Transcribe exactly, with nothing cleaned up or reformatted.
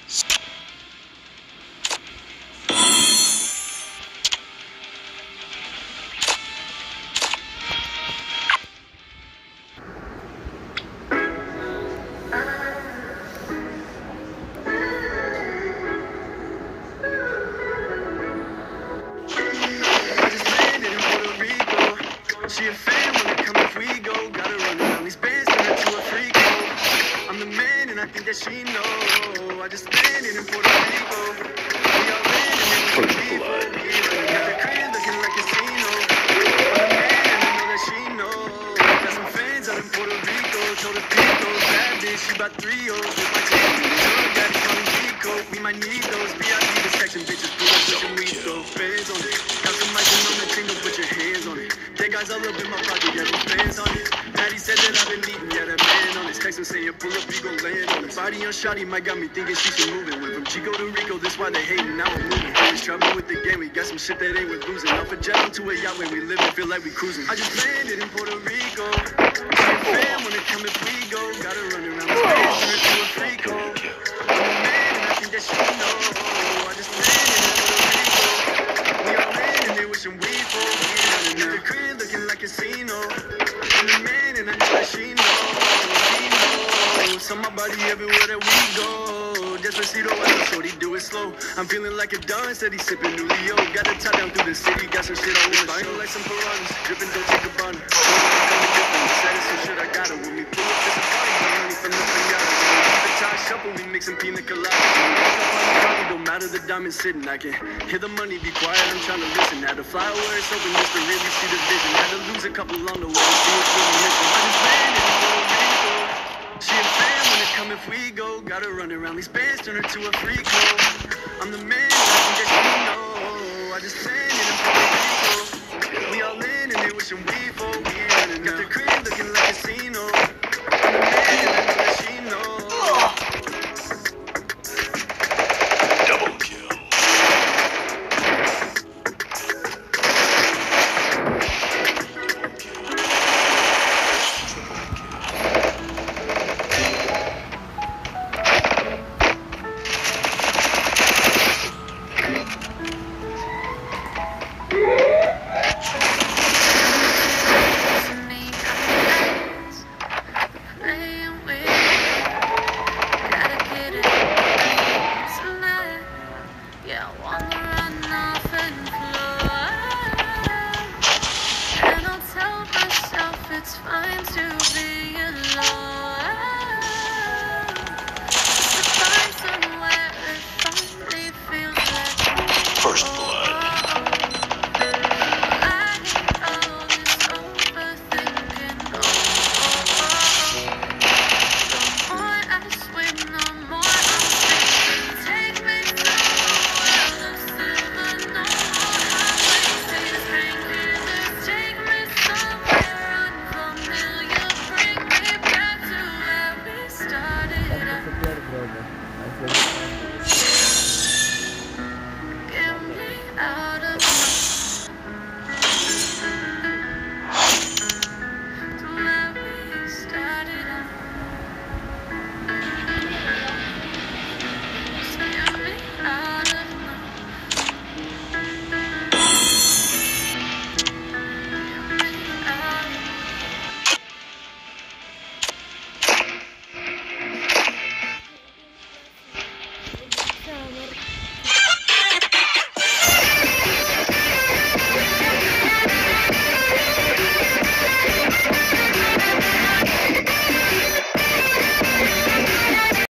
She a fan when it come if we go. Gotta run around these bands, turn her to a freak. I'm the man and I think that she know. I just landed in Puerto Rico. We all landed in Puerto Rico. Got the crib looking like a casino. I'm the man and I know that she know. Got some fans out in Puerto Rico. Told her Pico, bad bitch, she about three O's. With my team, drug daddy calling Rico. We might need those V I P distraction bitches. Pull up with some weed, throw fans on it. Got some mics and on the tingle, put your hands on it. That guy's all up in my pocket, yeah, those fans on it. Daddy said that I've been eating, yeah, that man on his text and saying pull up, you gon' land on it. Body on shawty might got me thinking she should move it. Went from Chico to Rico, that's why they hating, now I'm moving. Always trouble with the game, we got some shit that ain't worth losing. Off a jet onto a yacht where we live and feel like we cruising. I just landed in Puerto Rico. She a fan when it come if we go. Gotta run around this bitch, turn it to a freak hole. I'm the man and I think that she know. I just landed in Puerto Rico. We all landing there wishing we fall. Got the crib looking like a casino. I'm the man and I know that she know. She knows. On my body everywhere that we go. Despacito, I know shorty do it slow. I'm feeling like a Don, said he sipping Julio. Got a tie down through the city, got some shit I wanna show. Like some piranhas, dripping Dolce Gabbana. Said some shit I got it with me. Pull up to some party, got money from the pinata. The tie shuffle, we mixing pina colada. Don't matter the diamond sitting, I can hear the money, be quiet, I'm trying to listen. Had to fly where it's open just to really see the vision. Had to lose a couple on the way, see what's really missing. I just landed in Puerto Rico. She a fan when it come if we go. Gotta run around these bands, turn her to a freak hole. I'm the man, I think that she know. I just landed in Puerto Rico. We all in and they wishing we fall. Got the crib looking like a casino.